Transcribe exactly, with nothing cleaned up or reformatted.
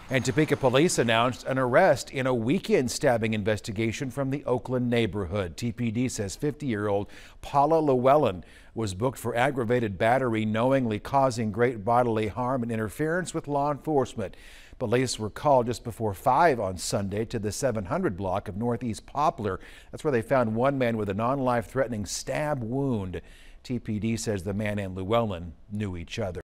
And Topeka police announced an arrest in a weekend stabbing investigation from the Oakland neighborhood. T P D says fifty-year-old Paula Llewellyn was booked for aggravated battery, knowingly causing great bodily harm and interference with law enforcement. Police were called just before five on Sunday to the seven hundred block of Northeast Poplar. That's where they found one man with a non-life threatening stab wound. T P D says the man and Llewellyn knew each other.